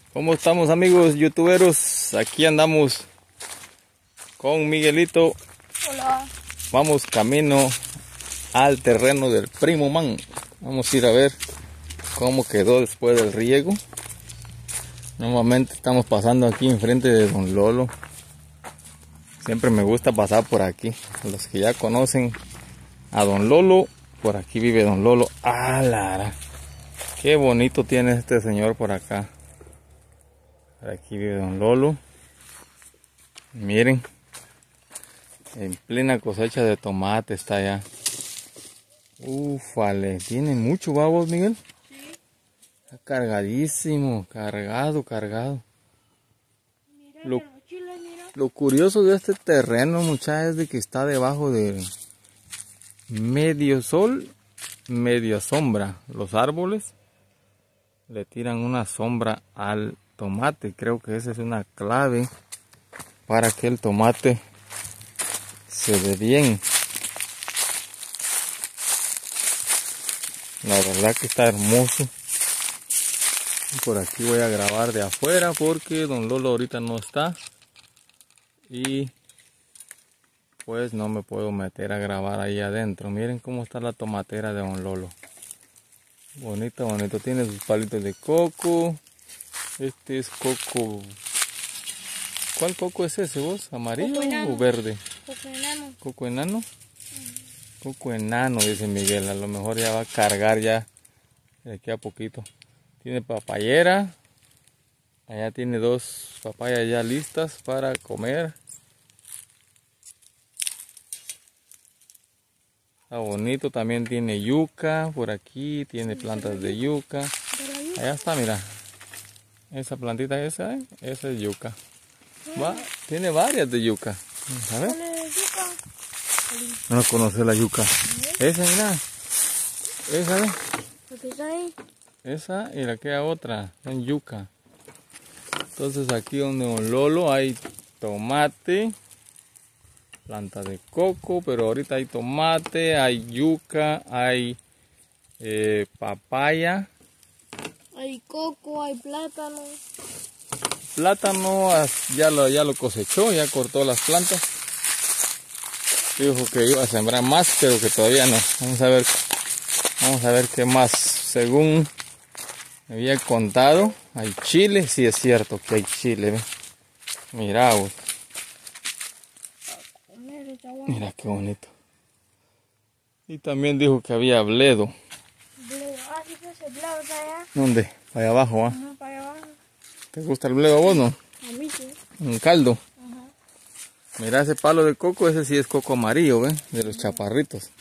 ¿Cómo estamos, amigos youtuberos? Aquí andamos con Miguelito. Hola. Vamos camino al terreno del primo Man. Vamos a ir a ver cómo quedó después del riego. Normalmente estamos pasando aquí enfrente de Don Lolo. Siempre me gusta pasar por aquí. Los que ya conocen a Don Lolo, por aquí vive Don Lolo. ¡Ah, Lara! Qué bonito tiene este señor por acá. Por aquí vive Don Lolo. Miren, en plena cosecha de tomate está allá. Ufale, tiene mucho, babos, Miguel. Sí. Está cargadísimo, cargado. Mira, Lo, los chiles, mira. lo curioso de este terreno, muchachos, es de que está debajo de medio sol, media sombra. Los árboles le tiran una sombra al tomate. Creo que esa es una clave para que el tomate se ve bien. La verdad que está hermoso. Por aquí voy a grabar de afuera porque Don Lolo ahorita no está. Y pues no me puedo meter a grabar ahí adentro. Miren cómo está la tomatera de Don Lolo. Bonito. Tiene sus palitos de coco. Este es coco. ¿Cuál coco es ese vos? ¿Amarillo o verde? Coco enano. ¿Coco enano? Coco enano, dice Miguel. A lo mejor ya va a cargar ya de aquí a poquito. Tiene papayera. Allá tiene 2 papayas ya listas para comer. Está bonito. También tiene yuca por aquí. Tiene plantas de yuca. Allá está, mira. Esa plantita esa es yuca. Tiene varias de yuca. A ver. No conoce la yuca. Esa, mira. Esa, ¿ves? ¿Qué está ahí? Esa y la queda otra. Son yuca. Entonces aquí donde Don Lolo hay tomate. Planta de coco. Pero ahorita hay tomate. Hay yuca. Hay papaya. Hay coco, hay plátano. Plátano ya lo cosechó. Ya cortó las plantas. Dijo que iba a sembrar más, pero que todavía no. Vamos a ver qué más. Según me había contado, hay chile. Sí, es cierto que hay chile. ¿Ve? Mira, vos. Mira qué bonito. Y también dijo que había bledo. Ah, sí, pues el bledo está allá. ¿Dónde? Para allá abajo, ¿ah? Ajá, para allá abajo. ¿Te gusta el bledo a vos, no? A mí sí. Un caldo. Ajá. Mira ese palo de coco, ese sí es coco amarillo, ¿ves? De los chaparritos.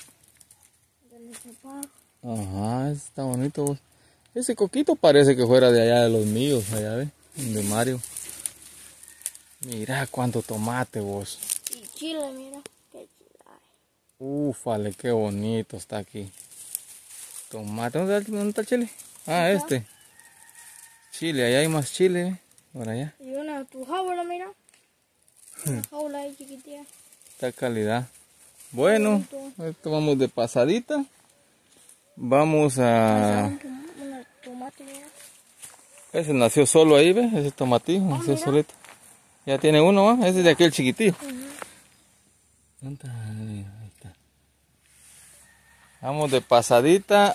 Ajá, está bonito, vos. Ese coquito parece que fuera de allá de los míos, allá, ¿ves? De Mario. Mira cuánto tomate, vos. Y chile, mira. Qué chile hay. Ufale, qué bonito está aquí. Tomate, ¿dónde está el chile? Ah, este. Chile, allá hay más chile, ¿eh? Por allá. Y una tu jaula, mira. Una jaula ahí chiquitita. Esta calidad. Bueno, esto vamos de pasadita. Vamos a... Una tomate, mira. Ese nació solo ahí, ¿ves? Ese tomatillo nació solito. Ya tiene uno, ¿va? Ese es de aquel chiquitillo. ¿Dónde está? Ahí está. Vamos de pasadita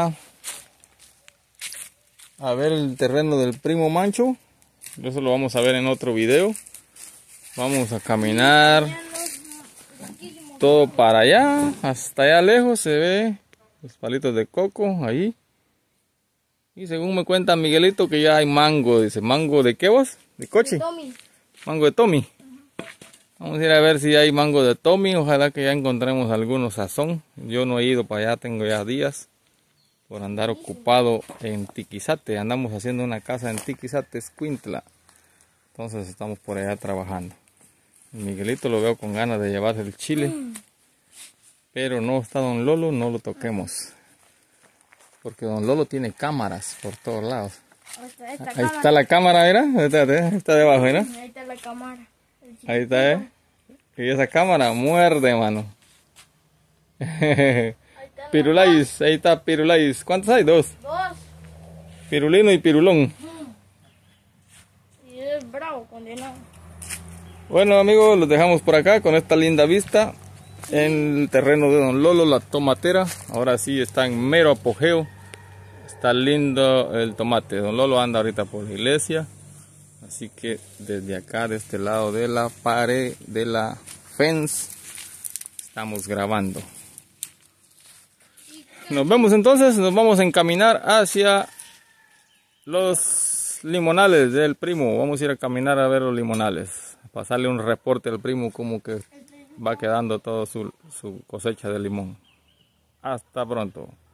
a ver el terreno del primo Mancho. Eso lo vamos a ver en otro video. Vamos a caminar todo para allá. Hasta allá lejos se ve los palitos de coco ahí. Y según me cuenta Miguelito que ya hay mango. Dice, ¿mango de qué vos? ¿De coche? Mango de Tommy. Vamos a ir a ver si hay mango de Tommy. Ojalá que ya encontremos algunos sazón. Yo no he ido para allá, tengo ya días por andar ocupado en Tiquizate. Andamos haciendo una casa en Tiquizate, Escuintla. Entonces estamos por allá trabajando. Miguelito lo veo con ganas de llevarse el chile. Pero no está Don Lolo, no lo toquemos. Porque Don Lolo tiene cámaras por todos lados. Ahí está la cámara, mira. Está debajo, mira. Ahí está la cámara. Ahí está, Y esa cámara muerde, mano. Pirulais, ahí está Pirulais. ¿Cuántos hay? 2. Dos. Pirulino y Pirulón. condenado. Bueno amigos, los dejamos por acá con esta linda vista en el terreno de Don Lolo, la tomatera. Ahora sí está en mero apogeo. Está lindo el tomate. Don Lolo anda ahorita por la iglesia. Así que desde acá, de este lado de la pared, de la fence, estamos grabando. Nos vemos entonces, nos vamos a encaminar hacia los limonales del primo. Vamos a ir a caminar a ver los limonales. A pasarle un reporte al primo como que va quedando toda su cosecha de limón. Hasta pronto.